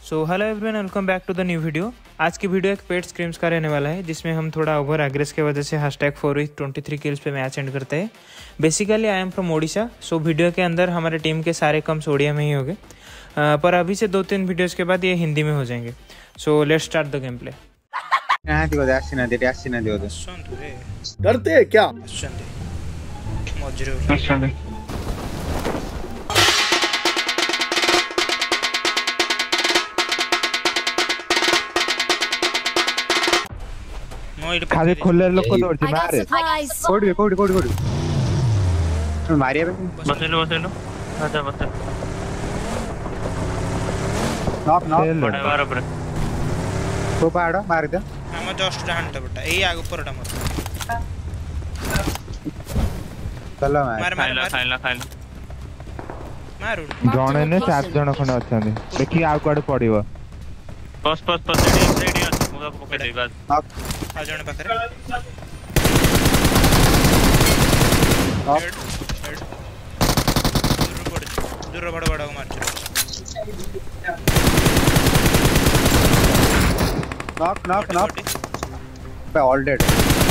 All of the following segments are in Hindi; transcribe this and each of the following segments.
So hello everyone, welcome back to the new video. आज की वीडियो एक पेट स्क्रीम्स का रहने वाला है, जिसमें हम थोड़ा ओवर एग्रेस के वजह से #423 किल्स पे मैच एंड करते हैं। Basically I am from Odisha. So video के अंदर हमारे टीम के सारे कम्स ओडिया में ही होंगे, पर अभी से 2-3 वीडियोज़ के बाद ये हिंदी में हो जाएंगे। So let's start the game play. डरते हैं क्या? खाली खोले लोग को दौड़ जी मारे कोड मारिया बसेलो आजा बसेलो नॉक बड़े बार ऊपर तो पाड़ो मार दे हम जस्ट डांट बटा ए आगे ऊपर मत चलो मार खाइला मारू जणे ने 4 जण खंड अछन देखि आ कोड पड़िबो बस रेडी अछि मुगा पके दे बस आ जणे पाखरे दूर बड़ मार नॉक पे ऑल डेड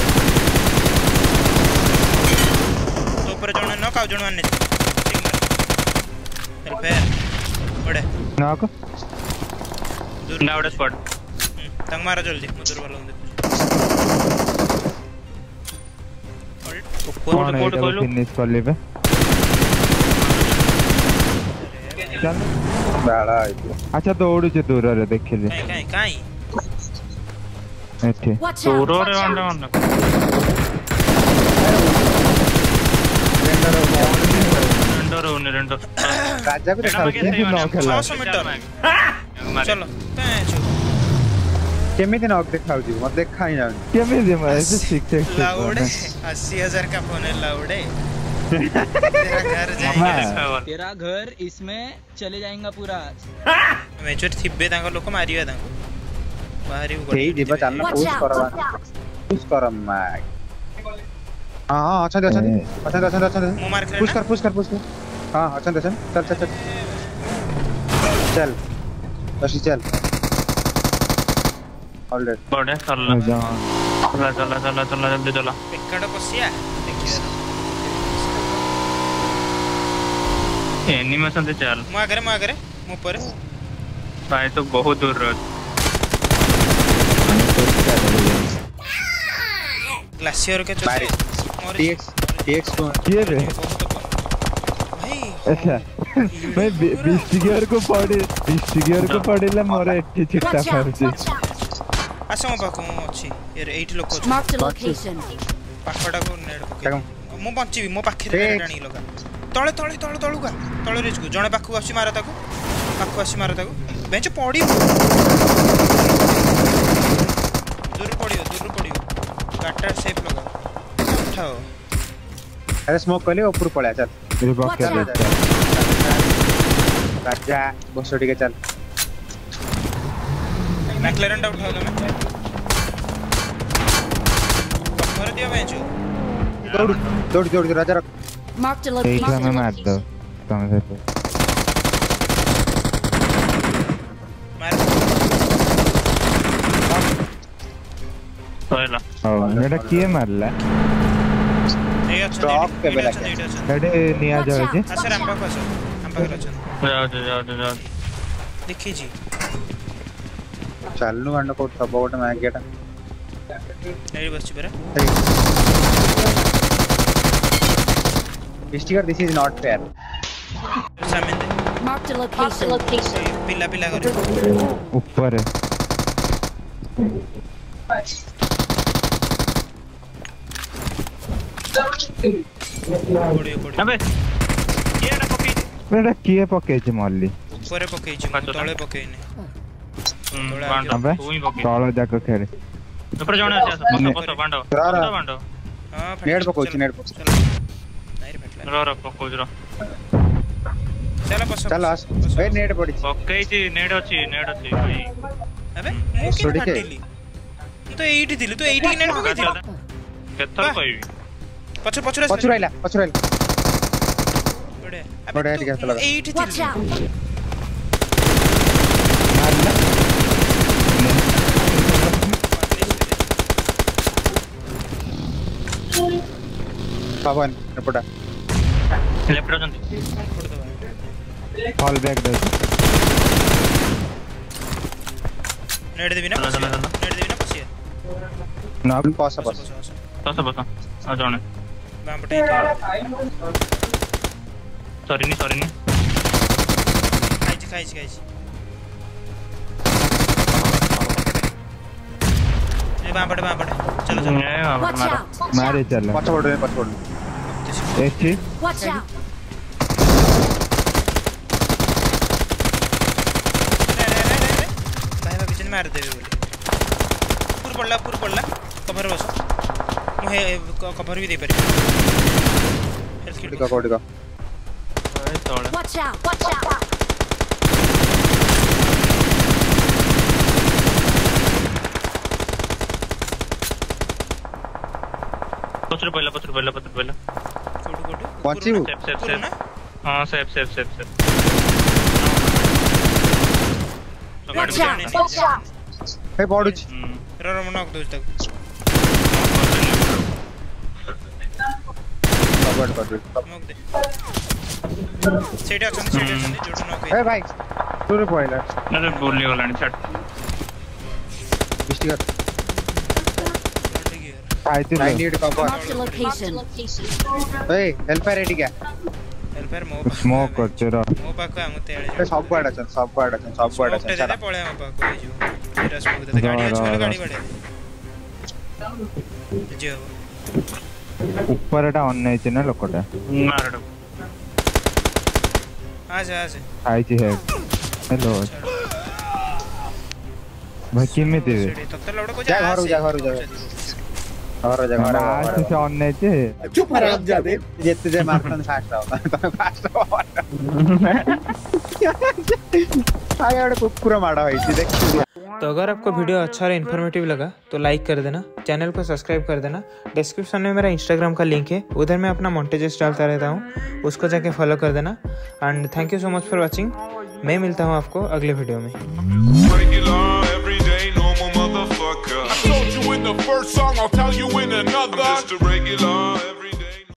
तो ऊपर जणे नॉक आ जणे मारने हेल्प है बड़े नॉक दूर नावड़े स्क्वाड तंग मारा जल्दी दूर वाला उंदे कोड फिनिश कर लेबे चल बाड़ा अच्छा दौड़ जे दूर रे देखिले काई एठे दूर रे अंडा रेंडर राजा को देखा नॉक खेला 600 मीटर चलो केमिति नॉक देखाउ जी मत देखा ही जान केमिति मारे से ठीक लाउडे 80,000 का फोन है लाउडे तेरा घर जाएगा तेरा घर इसमें चले जाएगा पूरा मेचर थिबे तांको लोक मारियो तांको बाहरी तेई दिबा चलना पुश करम माय हां अच्छा मु मार कर पुश कर हां अच्छा चल बस चल ऑलरेडी बड़े चला जल्दी चला पेकड़ पसिया देखिए एनिमेशन से चल मु आगरे मु ऊपर भाई तो बहुत दूर रह ग्लेशियर के चलते टीएक्स को ये रे भाई अच्छा मैं 20 गियर को पड़ेला मोरे एठी चिट्टा फरची आसम पाखु अछि यार 8 लोक अछि मार्क द लोकेशन पाखडा को नेड पके मु बंचीबी मो पाखे रे राणी लगा तळे रेज को जणे पाखु आसी मारा ताको बेंच पड़ी दूर पड़ियो गाटर सेफ लगा उठाओ अरे स्मोक कर ले ऊपर पड़ा चल मेरे बॉक्स राजा बस ठीक है चल मैक्लेरन डाउट उठाओ तुम मार दिया बेंच दौड़ राजा रख मार्क द एक लोकेशन में मार दो तुम से पहला ओ एटा किए मारला ए अच्छा स्टॉप के बेला एडे निया जावे जे अच्छा हम पाखु जाओ देखी जी चलनु गंड को सपोर्ट में गेटा एडी बस बेरा mistake this is not fair सामने दे मार्क द लोकेशन पिला करे ऊपर है पड़ियो अबे ये ना पके एटा किए पके जे मारली ऊपर पके तळे पके अबे तू ही पके तळ जाको खेले ऊपर जाने से बस बांडो हां नेट पको नहीं रे फटला रो पको जरा चल आस ए नेट पड़ी पके जी नेट अछि भाई अबे मु के फाटिली तो 80 दिलु तो 80 नेट पके दिला केतर कहबी पछुराइला बड़े ठीक है चला 80 Watch out! पवन एपटा लेफ्ट रे फॉल बैक दे नेट देबी ना पछिए ना पास पास बस आ जाने बाम पटे सॉरी नहीं खाइछ ए बाम पटे चलो Watch out! मारे चल पास बोल एक चीज Watch out! भाई बीच में मार देबे बोली पूर पड़ला कवर बस मुहे कवर भी दे पारी हेल्थ किट कोडी का ओए तोड़े Watch out! Watch out! पत्थर पहला कोडी पहुंची हूं सेफ हां safe Watch out! Watch out! हे पडुच रो नॉक दो तक कवर कर नॉक दे सेट अछन जोड़ नॉक हे भाई तोरे पहिले अरे बोलली वाला छट मिस्टेक आइते I need cover Marked a location. ए हेल्पर रेडी क्या हेल्पर मो स्मोक करते रह मो पाक आमते ए सब गाड अछन सब गाड अछन दे पळे मो पाक होई जो तेरा स्मोक दे गाड़ी अच्छी गाड़ी बड़े जो ऊपर एटा ऑन नहीं छै ना लोकटा मारडो आसे आई छी है हेलो भाई किमे देवे तब तो लौड़ा को जा घर आज से ऑन नहीं छै चुप हराम जादे जेते जे मारतन फास्ट आगे बड़े कुकुर मारा होई थी देख तो अगर आपको वीडियो अच्छा और इन्फॉर्मेटिव लगा तो लाइक कर देना, चैनल को सब्सक्राइब कर देना। डिस्क्रिप्शन में मेरा इंस्टाग्राम का लिंक है, उधर मैं अपना मोंटेजेस डालता रहता हूँ, उसको जाके फॉलो कर देना। And thank you so much for watching. मैं मिलता हूँ आपको अगले वीडियो में। I told you in the first song, I'll tell you in another. I'm just a regular